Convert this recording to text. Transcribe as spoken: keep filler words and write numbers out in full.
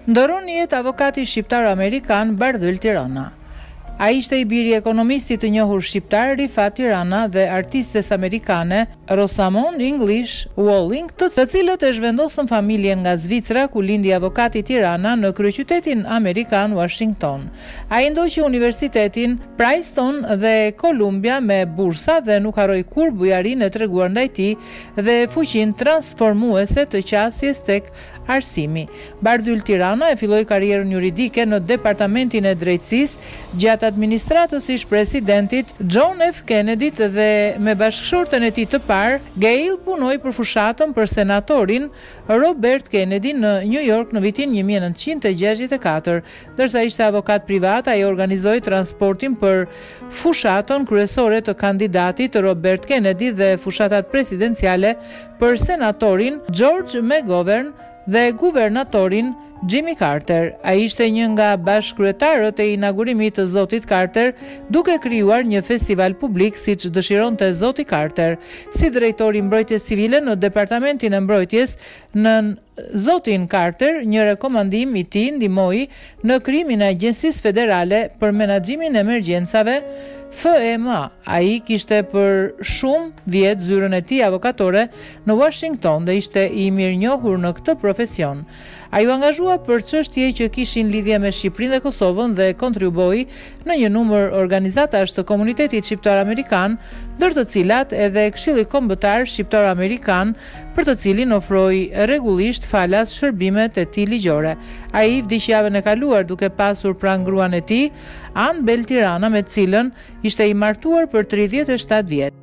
Ndoron jetë avokati shqiptar-amerikan Bardhyl Tirana. Ai ishte i biri ekonomistit të njohur shqiptar Rifat Tirana dhe artistes amerikane Rosamond English Walling, të cilët e zhvendosën familjen nga Zvicra, ku lindi avokati Tirana në kryeqytetin amerikan Washington. Ai ndoqi universitetin Princeton dhe Columbia me bursa dhe nuk harroi kur bujarinë e treguar ndaj tij dhe fuqinë transformuese të qasjes tek arsimi. Bardhyl Tirana e filloi karrierën juridike në Departamentin e Drejtësisë gjatë administratës ish presidentit John F. Kennedy dhe me bashkëshorten e tij të parë, Gail, punoi për fushatën për senatorin Robert Kennedy në New York në vitin një mijë e nëntëqind e gjashtëdhjetë e katër. Ndërsa ishte avokat privat, ai organizoi transportin për fushatën kryesore të kandidatit Robert Kennedy dhe fushatat presidenciale për senatorin George McGovern dhe guvernatorin Jimmy Carter. Ai ishte një nga bashkëkryetarët e inaugurimit të Zotit Carter, duke krijuar një festival publik siç dëshironte Zoti Carter. Si drejtori i mbrojtjes civile në Departamentin e Mbrojtjes, nën Zotin Carter, një rekomandim i tij ndihmoi në krijimin e Agjencisë Federale për Menaxhimin e Emergjencave, F E M A. Ai kishte për shumë vjet zyrën e tij avokatore në Washington dhe ishte i mirënjohur në këtë profesion. Ai u angazhua për çështje që kishin lidhje me Shqipërinë dhe Kosovën dhe kontribui në një numër organizatash të komunitetit shqiptar-amerikan, ndër të cilat edhe Këshilli Kombëtar Shqiptar-Amerikan, për të cilin ofroi rregullisht falas shërbimet e tij ligjore. Ai vdiq javën e kaluar duke pasur pranë gruan e tij, Ann Bell Tirana, me të cilën ishte i martuar për tridhjetë e shtatë vjet.